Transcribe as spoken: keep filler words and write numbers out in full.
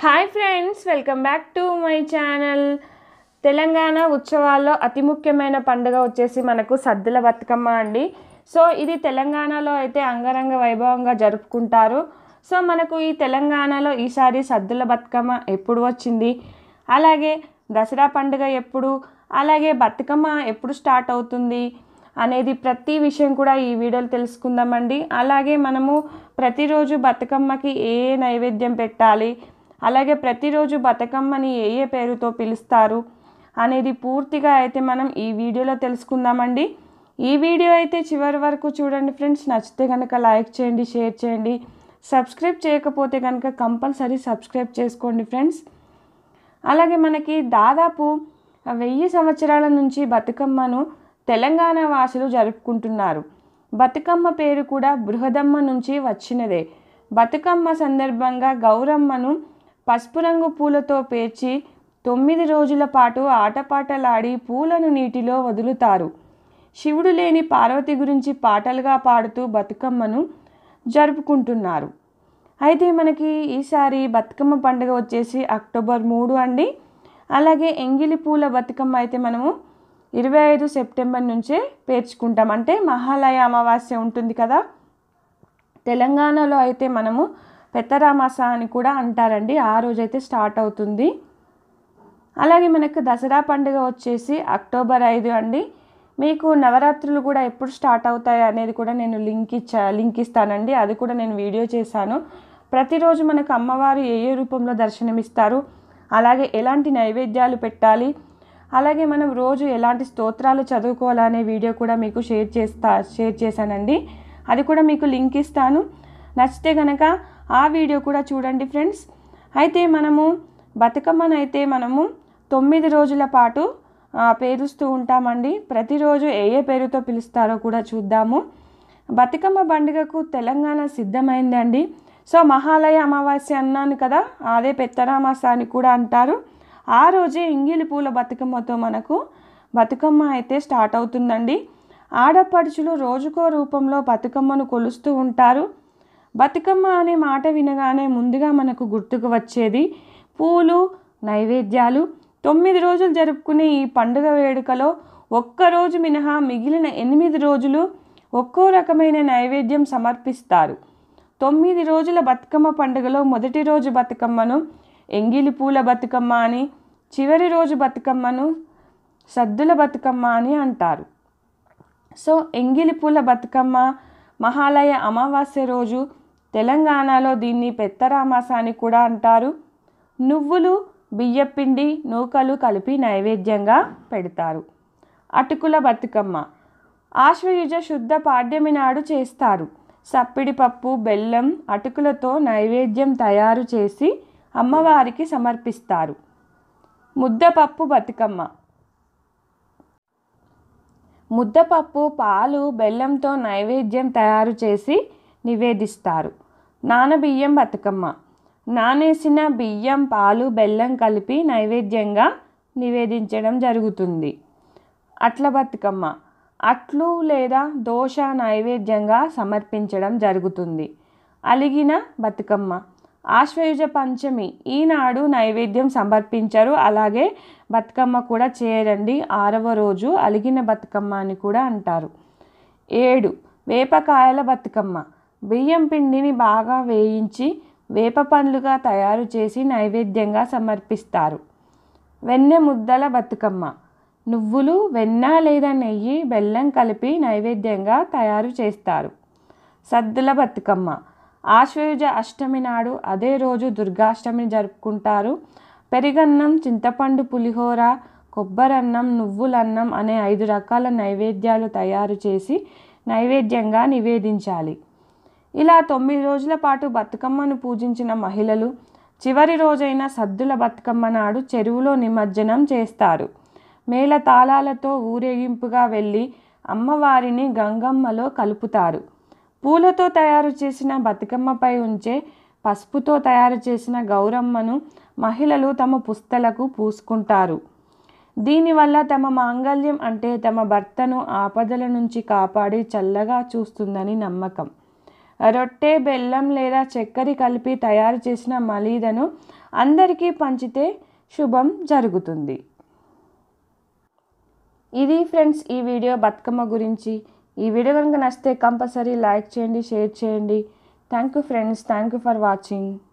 Hi friends, welcome back to my channel. Telangana ఉత్సవాల్లో అతి ముఖ్యమైన పండుగ వచ్చేసి మనకు సద్దుల బతుకమ్మ అండి. సో ఇది తెలంగాణలో అయితే అంగరంగ వైభవంగా జరుపుకుంటారు. సో మనకు ఈ తెలంగాణలో ఈసారి సద్దుల బతుకమ్మ ఎప్పుడు వచ్చింది, అలాగే దసరా పండుగ ఎప్పుడు, అలాగే బతుకమ్మ ఎప్పుడు స్టార్ట్ అవుతుంది అనేది ప్రతి విషయం కూడా ఈ వీడియోలో తెలుసుకుందామండి. అలాగే మనము ప్రతిరోజు బతుకమ్మకి ఏ ఏ నైవేద్యం పెట్టాలి, అలాగే ప్రతిరోజు బతుకమ్మని ఏ ఏ పేరుతో పిలుస్తారు అనేది పూర్తిగా అయితే మనం ఈ వీడియోలో తెలుసుకుందామండి. ఈ వీడియో అయితే చివరి వరకు చూడండి ఫ్రెండ్స్. నచ్చితే కనుక లైక్ చేయండి, షేర్ చేయండి. సబ్స్క్రైబ్ చేయకపోతే కనుక కంపల్సరీ సబ్స్క్రైబ్ చేసుకోండి ఫ్రెండ్స్. అలాగే మనకి దాదాపు వెయ్యి సంవత్సరాల నుంచి బతుకమ్మను తెలంగాణ వాసులు జరుపుకుంటున్నారు. బతుకమ్మ పేరు కూడా బృహదమ్మ నుంచి వచ్చినదే. బతుకమ్మ సందర్భంగా గౌరమ్మను పసుపు రంగు పూలతో పేర్చి తొమ్మిది రోజుల పాటు ఆటపాటలాడి పూలను నీటిలో వదులుతారు. శివుడు లేని పార్వతి గురించి పాటలుగా పాడుతూ బతుకమ్మను జరుపుకుంటున్నారు. అయితే మనకి ఈసారి బతుకమ్మ పండుగ వచ్చేసి అక్టోబర్ మూడు అండి. అలాగే ఎంగిలి పూల బతుకమ్మ అయితే మనము ఇరవై ఐదు సెప్టెంబర్ నుంచే పేర్చుకుంటాం. అంటే మహాలయ అమావాస్య ఉంటుంది కదా, తెలంగాణలో అయితే మనము పెత్తరామాస అని కూడా అంటారండి. ఆ రోజైతే స్టార్ట్ అవుతుంది. అలాగే మనకు దసరా పండుగ వచ్చేసి అక్టోబర్ ఐదు అండి. మీకు నవరాత్రులు కూడా ఎప్పుడు స్టార్ట్ అవుతాయి అనేది కూడా నేను లింక్ ఇచ్చా లింక్ ఇస్తానండి. అది కూడా నేను వీడియో చేశాను. ప్రతిరోజు మనకు అమ్మవారు ఏ ఏ రూపంలో దర్శనమిస్తారు, అలాగే ఎలాంటి నైవేద్యాలు పెట్టాలి, అలాగే మనం రోజు ఎలాంటి స్తోత్రాలు చదువుకోవాలనే వీడియో కూడా మీకు షేర్ చేస్తా షేర్ చేశానండి. అది కూడా మీకు లింక్ ఇస్తాను. నచ్చితే కనుక ఆ వీడియో కూడా చూడండి ఫ్రెండ్స్. అయితే మనము బతుకమ్మను అయితే మనము తొమ్మిది రోజుల పాటు పేరుస్తూ ఉంటామండి. ప్రతిరోజు ఏ ఏ పేరుతో పిలుస్తారో కూడా చూద్దాము. బతుకమ్మ పండుగకు తెలంగాణ సిద్ధమైందండి. సో మహాలయ అమావాస్య అన్నాను కదా, అదే పెత్తరామాస అని కూడా అంటారు. ఆ రోజే ఎంగిలి పూల బతుకమ్మతో మనకు బతుకమ్మ అయితే స్టార్ట్ అవుతుందండి. ఆడపడుచులు రోజుకో రూపంలో బతుకమ్మను కొలుస్తూ ఉంటారు. బతుకమ్మ అనే మాట వినగానే ముందుగా మనకు గుర్తుకు వచ్చేది పూలు, నైవేద్యాలు. తొమ్మిది రోజులు జరుపుకునే ఈ పండుగ వేడుకలో ఒక్కరోజు మినహా మిగిలిన ఎనిమిది రోజులు ఒక్కో రకమైన నైవేద్యం సమర్పిస్తారు. తొమ్మిది రోజుల బతుకమ్మ పండుగలో మొదటి రోజు బతుకమ్మను ఎంగిలి పూల బతుకమ్మ అని, చివరి రోజు బతుకమ్మను సద్దుల బతుకమ్మ అని అంటారు. సో ఎంగిలి పూల బతుకమ్మ మహాలయ అమావాస్య రోజు తెలంగాణలో దీన్ని పెత్తరామాస అని కూడా అంటారు. నువ్వులు, బియ్యపిండి, నూకలు కలిపి నైవేద్యంగా పెడతారు. అటుకుల బతుకమ్మ ఆశ్వయుజ శుద్ధ పాడ్యమి నాడు చేస్తారు. సప్పిడి పప్పు, బెల్లం, అటుకులతో నైవేద్యం తయారు చేసి అమ్మవారికి సమర్పిస్తారు. ముద్దపప్పు బతుకమ్మ ముద్దపప్పు, పాలు, బెల్లంతో నైవేద్యం తయారు చేసి నివేదిస్తారు. నానబియ్యం బతుకమ్మ నానేసిన బియ్యం, పాలు, బెల్లం కలిపి నైవేద్యంగా నివేదించడం జరుగుతుంది. అట్ల బతుకమ్మ అట్లు లేదా దోశ నైవేద్యంగా సమర్పించడం జరుగుతుంది. అలిగిన బతుకమ్మ ఆశ్వయుజ పంచమి ఈనాడు నైవేద్యం సమర్పించరు. అలాగే బతుకమ్మ కూడా చేయరండి. ఆరవ రోజు అలిగిన బతుకమ్మ అని కూడా అంటారు. ఏడు వేపకాయల బతుకమ్మ బియ్యం పిండిని బాగా వేయించి వేప పండ్లుగా తయారు చేసి నైవేద్యంగా సమర్పిస్తారు. వెన్నె ముద్దల బతుకమ్మ నువ్వులు, వెన్న లేదా నెయ్యి, బెల్లం కలిపి నైవేద్యంగా తయారు చేస్తారు. సద్దుల బతుకమ్మ ఆశ్వయుజ అష్టమి నాడు, అదే రోజు దుర్గాష్టమిని జరుపుకుంటారు. పెరిగన్నం, చింతపండు పులిహోర, కొబ్బరన్నం, నువ్వులన్నం అనే ఐదు రకాల నైవేద్యాలు తయారు చేసి నైవేద్యంగా నివేదించాలి. ఇలా తొమ్మిది రోజుల పాటు బతుకమ్మను పూజించిన మహిళలు చివరి రోజైన సద్దుల బతుకమ్మ నాడు చెరువులో నిమజ్జనం చేస్తారు. మేళ తాళాలతో ఊరేగింపుగా వెళ్ళి అమ్మవారిని గంగమ్మలో కలుపుతారు. పూలతో తయారు చేసిన బతుకమ్మపై ఉంచే పసుపుతో తయారు చేసిన గౌరమ్మను మహిళలు తమ పుస్తలకు పూసుకుంటారు. దీనివల్ల తమ మాంగళ్యం అంటే తమ భర్తను ఆపదల నుంచి కాపాడి చల్లగా చూస్తుందని నమ్మకం. రొట్టె బెల్లం లేదా చక్కెర కలిపి తయారు చేసిన మలీదను అందరికీ పంచితే శుభం జరుగుతుంది. ఇది ఫ్రెండ్స్ ఈ వీడియో బతుకమ్మ గురించి. ఈ వీడియో కనుక నచ్చితే కంపల్సరీ లైక్ చేయండి, షేర్ చేయండి. Thank you friends, thank you for watching.